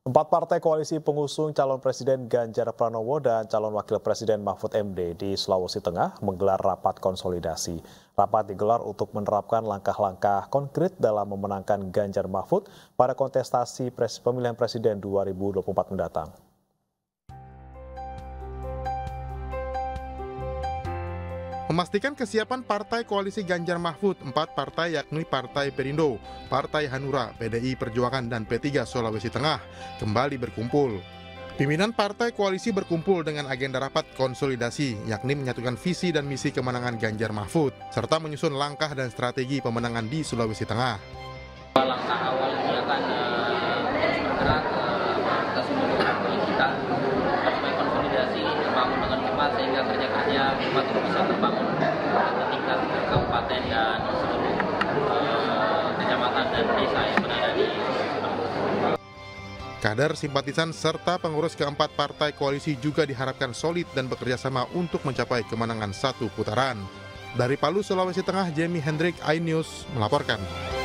Empat partai koalisi pengusung calon Presiden Ganjar Pranowo dan calon Wakil Presiden Mahfud MD di Sulawesi Tengah menggelar rapat konsolidasi. Rapat digelar untuk menerapkan langkah-langkah konkret dalam memenangkan Ganjar Mahfud pada kontestasi pemilihan Presiden 2024 mendatang. Memastikan kesiapan partai koalisi Ganjar Mahfud, 4 partai yakni Partai Perindo, Partai Hanura, PDI Perjuangan, dan P3 Sulawesi Tengah kembali berkumpul. Pimpinan partai koalisi berkumpul dengan agenda rapat konsolidasi, yakni menyatukan visi dan misi kemenangan Ganjar Mahfud, serta menyusun langkah dan strategi pemenangan di Sulawesi Tengah. Langkah awal ini akan terus bergerak ke seluruh partai kita supaya konsolidasi terbangun dengan cepat sehingga kerja cepat itu bisa terbangun ke tingkat kabupaten dan seluruh kecamatan dan desa yang berada di Kader, simpatisan, serta pengurus keempat partai koalisi juga diharapkan solid dan bekerja sama untuk mencapai kemenangan satu putaran. Dari Palu, Sulawesi Tengah, Jamie Hendrik, iNews melaporkan.